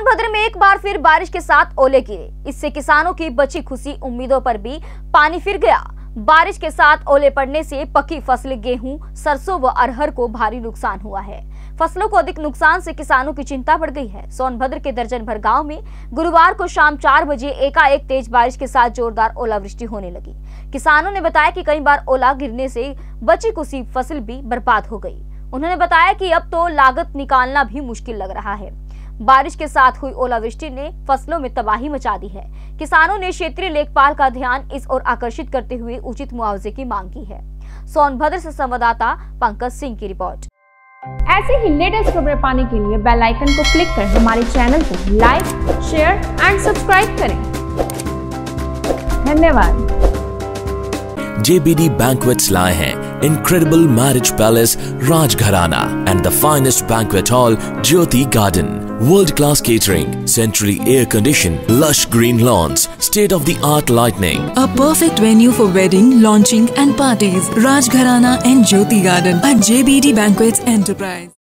सोनभद्र में एक बार फिर बारिश के साथ ओले गिरे। इससे किसानों की बची खुशी उम्मीदों पर भी पानी फिर गया। बारिश के साथ ओले पड़ने से पकी फसल गेहूं, सरसों व अरहर को भारी नुकसान हुआ है। फसलों को अधिक नुकसान से किसानों की चिंता बढ़ गई है। सोनभद्र के दर्जन भर गांव में गुरुवार को शाम 4 बजे एकाएक तेज बारिश के साथ जोरदार ओलावृष्टि होने लगी। किसानों ने बताया कि कई बार ओला गिरने से बची खुशी फसल भी बर्बाद हो गई। उन्होंने बताया कि अब तो लागत निकालना भी मुश्किल लग रहा है। बारिश के साथ हुई ओलावृष्टि ने फसलों में तबाही मचा दी है। किसानों ने क्षेत्रीय लेखपाल का ध्यान इस ओर आकर्षित करते हुए उचित मुआवजे की मांग की है। सोनभद्र से संवाददाता पंकज सिंह की रिपोर्ट। ऐसे ही लेटेस्ट खबरें पाने के लिए बेल आइकन को क्लिक कर हमारे चैनल को लाइक, शेयर एंड सब्सक्राइब करें। धन्यवाद। JBD Banquets लाए हैं incredible marriage palace Rajgharana and the finest banquet hall Jyoti Garden. World-class catering, centrally air-conditioned, lush green lawns, state-of-the-art lighting. A perfect venue for wedding, launching and parties. Rajgharana and Jyoti Garden at JBD Banquets Enterprise.